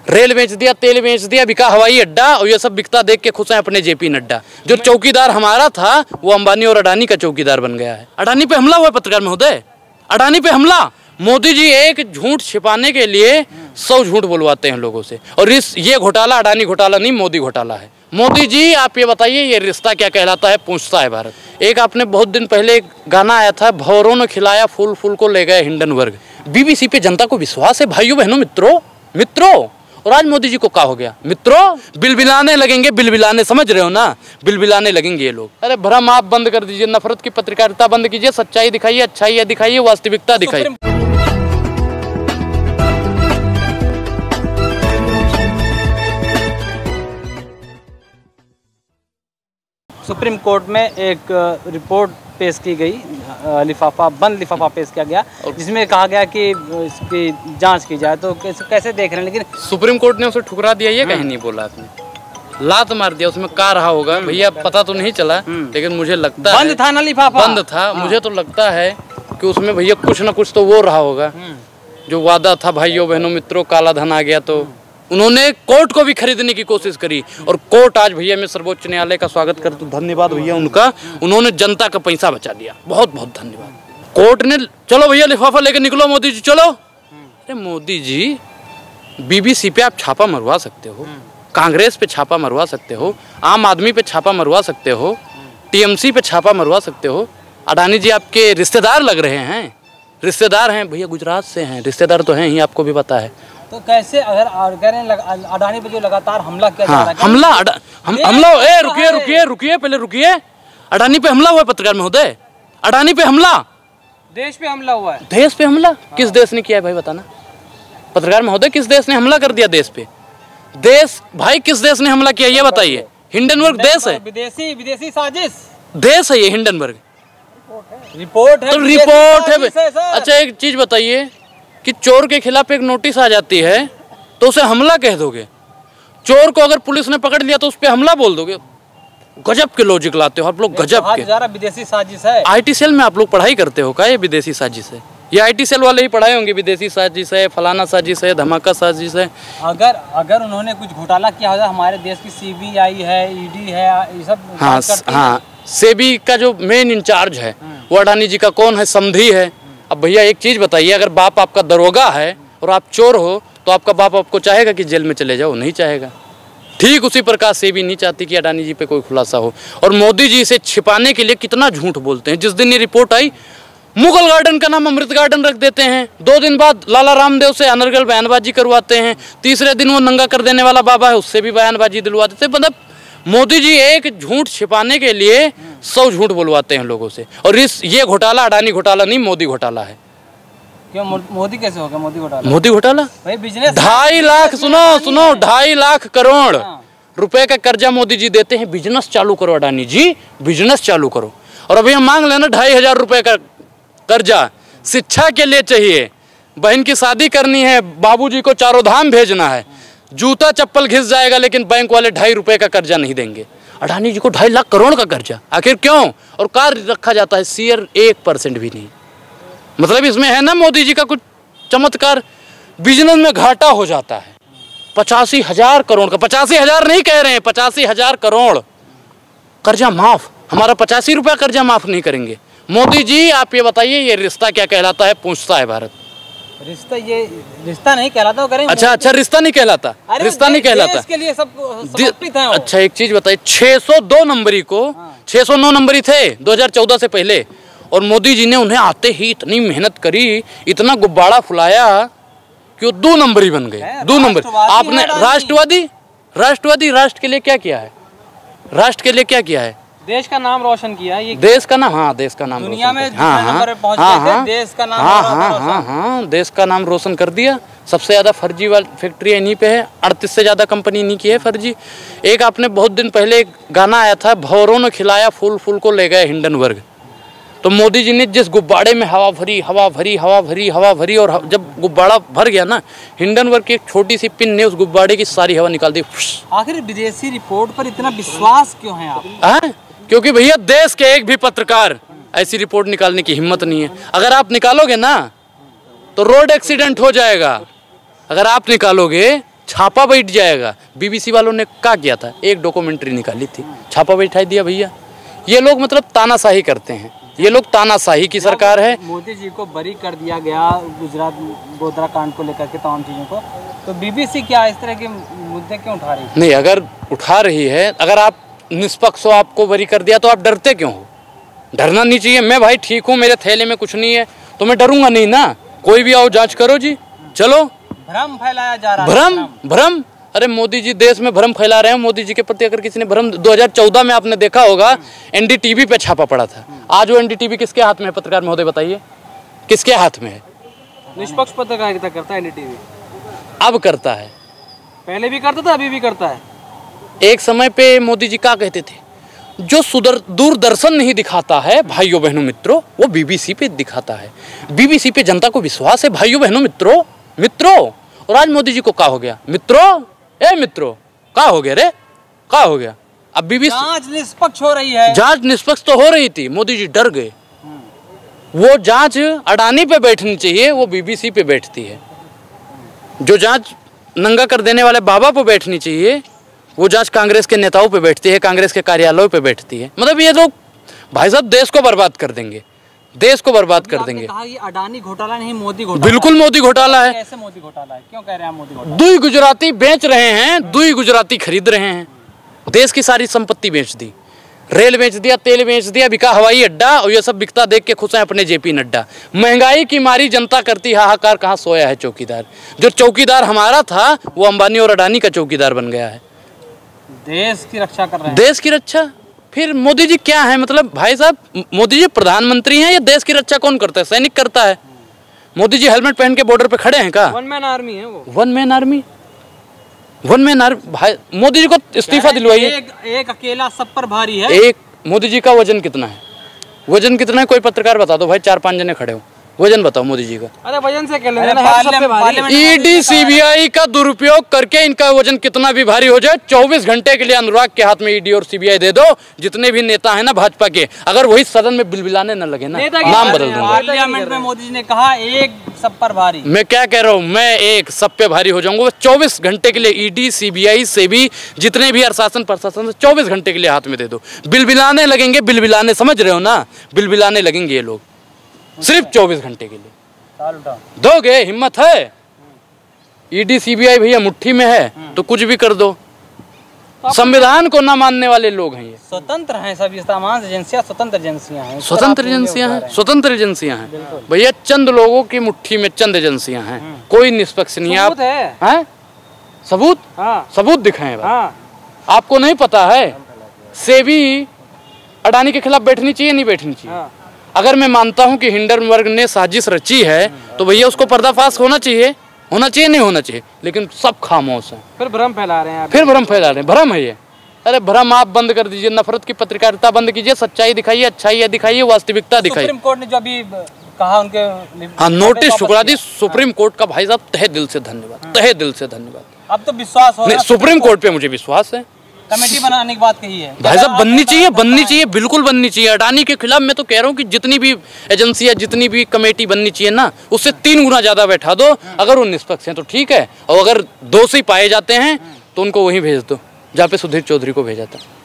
Rail बेच दिया, तेल बेच दिया, बिका हवाई अड्डा, और ये सब बिकता देख के खुश है अपने जेपी नड्डा। जो चौकीदार हमारा था वो अंबानी और अडानी का चौकीदार बन गया है। अडानी पे हमला हुआ पत्रकार महोदय, अडानी पे हमला। मोदी जी एक झूठ छिपाने के लिए 100 झूठ बुलवाते हैं लोगों से, और ये घोटाला अडानी घोटाला नहीं, मोदी घोटाला है। मोदी जी आप ये बताइए, ये रिश्ता क्या कहलाता है, पूछता है भारत। एक आपने बहुत दिन पहले एक गाना आया था, भंवरों ने खिलाया फूल, फूल को ले गए हिंडनबर्ग। बीबीसी पे जनता को विश्वास है भाइयों बहनों मित्रों। और आज मोदी जी को क्या हो गया मित्रों, बिलबिलाने लगेंगे, बिलबिलाने, समझ रहे हो ना, बिलबिलाने लगेंगे ये लोग। अरे भ्रम आप बंद कर दीजिए, नफरत की पत्रकारिता बंद कीजिए, सच्चाई दिखाइए, अच्छाई दिखाइए, वास्तविकता दिखाइए। सुप्रीम कोर्ट में एक रिपोर्ट पेश की गई, बंद लिफाफा पेश किया गया, जिसमें कहा गया कि इसकी जांच की जाए। तो कैसे देख रहे हैं? लेकिन सुप्रीम कोर्ट ने उसे ठुकरा दिया, ये कहीं नहीं बोला आपने, लात मार दिया। उसमें क्या रहा होगा भैया पता तो नहीं चला, लेकिन मुझे लगता है बंद था ना लिफाफा, बंद था। मुझे तो लगता है कि उसमें भैया कुछ ना कुछ तो वो रहा होगा जो वादा था। भाइयों बहनों मित्रों, काला धन आ गया तो उन्होंने कोर्ट को भी खरीदने की कोशिश करी, और कोर्ट आज भैया मैं सर्वोच्च न्यायालय का स्वागत करता हूँ, धन्यवाद भैया उनका, उन्होंने जनता का पैसा बचा दिया, बहुत बहुत धन्यवाद। कोर्ट ने चलो भैया लिफाफा लेके निकलो मोदी जी, चलो। अरे मोदी जी, बीबीसी पे आप छापा मरवा सकते हो, कांग्रेस पे छापा मरवा सकते हो, आम आदमी पे छापा मरवा सकते हो, टीएमसी पे छापा मरवा सकते हो। अडानी जी आपके रिश्तेदार लग रहे हैं, रिश्तेदार हैं भैया, गुजरात से हैं, रिश्तेदार तो हैं ही, आपको भी पता है। तो कैसे अगर अडानी पे जो लगातार हमला किया जा रहा है, हमला रुकिए पहले रुकिए। अडानी पे हमला हुआ है पत्रकार महोदय, अडानी पे हमला, देश पे हमला हुआ है। देश पे हमला किस देश ने किया है भाई बताना पत्रकार महोदय, किस देश ने हमला कर दिया देश पे? देश भाई किस देश ने हमला किया ये बताइए? हिंडनबर्ग देश है, विदेशी साजिश देश है ये हिंडनबर्ग, रिपोर्ट है, तो रिपोर्ट है। अच्छा एक चीज बताइए कि चोर के खिलाफ एक नोटिस आ जाती है तो उसे हमला कह दोगे, चोर को अगर पुलिस ने पकड़ लिया तो उस पे हमला बोल दोगे? गजब के लॉजिक लाते हो आप लोग, गजब के। विदेशी साजिश है। आईटी सेल में आप लोग पढ़ाई करते हो क्या ये विदेशी साजिश है? ये आईटी सेल वाले ही पढ़ाए होंगे, विदेशी साजिश है, फलाना साजिश है, धमाका साजिश है। अगर उन्होंने कुछ घोटाला किया होगा, हमारे देश की सीबीआई है, ईडी है, ये सब हाँ, सेबी का जो मेन इंचार्ज है वो अडानी जी का कौन है, समधी है। अब भैया एक चीज बताइए, अगर बाप आपका दरोगा है और आप चोर हो तो आपका बाप आपको चाहेगा कि जेल में चले जाओ? नहीं चाहेगा। ठीक उसी प्रकार से भी नहीं चाहती कि अडानी जी पे कोई खुलासा हो। और मोदी जी इसे छिपाने के लिए कितना झूठ बोलते हैं। जिस दिन ये रिपोर्ट आई, मुगल गार्डन का नाम अमृत गार्डन रख देते हैं, 2 दिन बाद लाला रामदेव से अनर्गल बयानबाजी करवाते हैं, तीसरे दिन वो नंगा कर देने वाला बाबा है उससे भी बयानबाजी दिलवा देते। मतलब मोदी जी एक झूठ छिपाने के लिए 100 झूठ बुलवाते हैं लोगों से, और ये घोटाला अडानी घोटाला नहीं, मोदी घोटाला है। क्यों मोदी कैसे होगा मोदी घोटाला? मोदी घोटाला भाई बिजनेस 2.5 लाख, सुनो 2.5 लाख करोड़ रुपए का कर्जा मोदी जी देते हैं। बिजनेस चालू करो अडानी जी, बिजनेस चालू करो। और अभी हम मांग लेना 2,500 रुपए का कर्जा शिक्षा के लिए चाहिए, बहन की शादी करनी है, बाबूजी को चारों धाम भेजना है, जूता चप्पल घिस जाएगा, लेकिन बैंक वाले 2.5 रुपए का कर्जा नहीं देंगे। अडानी जी को 2.5 लाख करोड़ का कर्जा, आखिर क्यों? और कार रखा जाता है शेयर 1% भी नहीं। मतलब इसमें है ना मोदी जी का कुछ चमत्कार, बिजनेस में घाटा हो जाता है। 85,000 करोड़ का, 85,000 नहीं कह रहे हैं, 85,000 करोड़ कर्जा माफ। हमारा 85 रुपया कर्जा माफ नहीं करेंगे। मोदी जी आप ये बताइए, ये रिश्ता क्या कहलाता है, पूछता है भारत। रिश्ता, ये रिश्ता नहीं कहलाता, करेंगे। अच्छा रिश्ता नहीं कहलाता, रिश्ता नहीं कहलाता। इसके लिए सब समर्पित हैं। अच्छा एक चीज बताइए, 602 नंबरी को 609 नंबरी थे 2014 से पहले, और मोदी जी ने उन्हें आते ही इतनी मेहनत करी, इतना गुब्बारा फुलाया कि वो 2 नंबरी बन गए। 2 नंबर। आपने राष्ट्रवादी राष्ट्र के लिए क्या किया है? राष्ट्र के लिए क्या किया है? देश का नाम रोशन किया। ये देश का नाम, हाँ देश का नाम दुनिया में हाँ देश का नाम देश का नाम रोशन कर दिया। सबसे ज्यादा फर्जी वाली फैक्ट्री इन्हीं पे है, 38 से ज्यादा कंपनी इन्हीं की है फर्जी। एक आपने बहुत दिन पहले एक गाना आया था, भंवरों ने खिलाया फूल, फूल को ले गए हिंडनबर्ग। तो मोदी जी ने जिस गुब्बारे में हवा भरी, और जब गुब्बारा भर गया ना, हिंडनबर्ग की एक छोटी सी पिन ने उस गुब्बारे की सारी हवा निकाल दी। आखिर विदेशी रिपोर्ट पर इतना विश्वास क्यों है आप? क्योंकि भैया देश के एक भी पत्रकार ऐसी रिपोर्ट निकालने की हिम्मत नहीं है। अगर आप निकालोगे ना तो रोड एक्सीडेंट हो जाएगा, अगर आप निकालोगे छापा बैठ जाएगा। बीबीसी वालों ने क्या किया था, एक डॉक्यूमेंट्री निकाली थी, छापा बैठा दिया भैया। ये लोग मतलब तानाशाही करते हैं, ये लोग तानाशाही की सरकार है। मोदी जी को बरी कर दिया गया गुजरात गोधरा कांड को लेकर के तमाम चीज़ों को, तो बीबीसी क्या इस तरह के मुद्दे क्यों उठा रही है? नहीं, अगर उठा रही है, अगर आप निष्पक्ष हो, आपको बरी कर दिया तो आप डरते क्यों हो? डरना नहीं चाहिए। मैं भाई ठीक हूँ, मेरे थैले में कुछ नहीं है तो मैं डरूंगा नहीं ना। कोई भी आओ जांच करो जी, चलो। भ्रम फैलाया जा रहा है। भ्रम। अरे मोदी जी देश में भ्रम फैला रहे हैं। मोदी जी के प्रति अगर किसी ने भ्रम, 2014 में आपने देखा होगा एनडीटीवी पे छापा पड़ा था। आज वो एनडीटीवी किसके हाथ में है? पत्रकार महोदय बताइए, किसके हाथ में है? निष्पक्ष पत्रकारिता करता है एनडीटीवी, अब करता है, पहले भी करता था, अभी भी करता है। एक समय पे मोदी जी क्या कहते थे, जो दूरदर्शन नहीं दिखाता है भाइयों बहनों मित्रों, वो बीबीसी पे दिखाता है। बीबीसी पे जनता को विश्वास है भाइयों बहनों मित्रों। और आज मोदी जी को क्या हो गया? मित्रों क्या हो गया रे? क्या हो गया? अब बीबीसी जांच निष्पक्ष हो रही है। जांच निष्पक्ष तो हो रही थी, मोदी जी डर गए। वो जांच अडानी पे बैठनी चाहिए, वो बीबीसी पे बैठती है। जो जांच नंगा कर देने वाले बाबा पे बैठनी चाहिए, वो जांच कांग्रेस के नेताओं पे बैठती है, कांग्रेस के कार्यालयों पे बैठती है। मतलब ये लोग भाई साहब देश को बर्बाद कर देंगे, देश को बर्बाद कर देंगे। कहा ये अडानी घोटाला नहीं, मोदी घोटाला। बिल्कुल मोदी घोटाला है। कैसे मोदी घोटाला है? क्यों कह रहे हैं मोदी घोटाला? दुई गुजराती बेच रहे हैं, दुई गुजराती खरीद रहे हैं। देश की सारी संपत्ति बेच दी, रेल बेच दिया, तेल बेच दिया, बिका हवाई अड्डा, और ये सब बिकता देख के खुश हैं अपने जेपी नड्डा। महंगाई की मारी जनता करती हाहाकार, कहाँ सोया है चौकीदार? जो चौकीदार हमारा था वो अंबानी और अडानी का चौकीदार बन गया है। देश की रक्षा कर रहे हैं। देश की रक्षा? फिर मोदी जी क्या है? मतलब भाई साहब, मोदी जी प्रधानमंत्री हैं या देश की रक्षा कौन करता है? सैनिक करता है। मोदी जी हेलमेट पहन के बॉर्डर पे खड़े हैं का? वन मैन आर्मी है वो। वन मैन आर्मी भाई, मोदी जी को इस्तीफा दिलवाइए। एक अकेला सब पर भारी है। एक मोदी जी का वजन कितना है? वजन कितना है? कोई पत्रकार बता दो भाई, 4-5 जने खड़े हो, वजन बताओ मोदी जी का। अरे वजन से क्या लेना है? ईडी सीबीआई का दुरुपयोग करके इनका वजन कितना भी भारी हो जाए, 24 घंटे के लिए अनुराग के हाथ में ईडी और सीबीआई दे दो। जितने भी नेता हैं ना भाजपा के, अगर वही सदन में बिलबिलाने न लगे ना, नाम बदल दूंगा। पार्लियामेंट में मोदी जी ने कहा एक सब पर भारी। मैं क्या कह रहा हूँ, मैं एक सब पे भारी हो जाऊंगा। 24 घंटे के लिए ईडी सीबीआई से भी जितने भी प्रशासन 24 घंटे के लिए हाथ में दे दो। बिलबिलाने लगेंगे, बिलबिलाने, समझ रहे हो ना? बिलबिलाने लगेंगे ये लोग सिर्फ 24 घंटे के लिए। दोगे? हिम्मत है? ईडी सीबीआई भैया मुट्ठी में है तो कुछ भी कर दो। संविधान को ना मानने वाले लोग हैं ये। स्वतंत्र हैं सभी तमाम एजेंसियां, स्वतंत्र एजेंसियां हैं। स्वतंत्र एजेंसियां हैं भैया। चंद लोगों की मुट्ठी में चंद एजेंसियां हैं, कोई निष्पक्ष नहीं। आप हैं? सबूत? हाँ। सबूत दिखाएं। हाँ। आपको नहीं पता है सेबी अडानी के खिलाफ बैठनी चाहिए, नहीं बैठनी चाहिए? हाँ। अगर मैं मानता हूं कि हिंडनबर्ग ने साजिश रची है तो भैया उसको पर्दाफाश होना चाहिए, नहीं होना चाहिए, लेकिन सब खामोश हैं। फिर भ्रम फैला रहे हैं। भ्रम है ये। अरे भ्रम आप बंद कर दीजिए, नफरत की पत्रकारिता बंद कीजिए, सच्चाई दिखाइए, अच्छाई दिखाइए, वास्तविकता दिखाइए। सुप्रीम कोर्ट ने जो अभी कहा उनके हाँ नोटिस शुक्ला दी सुप्रीम कोर्ट का भाई साहब तहे दिल से धन्यवाद, तहे दिल से धन्यवाद। अब तो विश्वास हो रहा है सुप्रीम कोर्ट पे, मुझे विश्वास है। कमेटी बनाने की बात कही है भाई साहब, बननी चाहिए, बिल्कुल बननी चाहिए। अडानी के खिलाफ मैं तो कह रहा हूँ कि जितनी भी एजेंसी है, जितनी भी कमेटी बननी चाहिए ना, उससे 3 गुना ज्यादा बैठा दो। अगर वो निष्पक्ष हैं तो ठीक है, और अगर दोषी पाए जाते हैं तो उनको वहीं भेज दो जहाँ पे सुधीर चौधरी को भेजा था।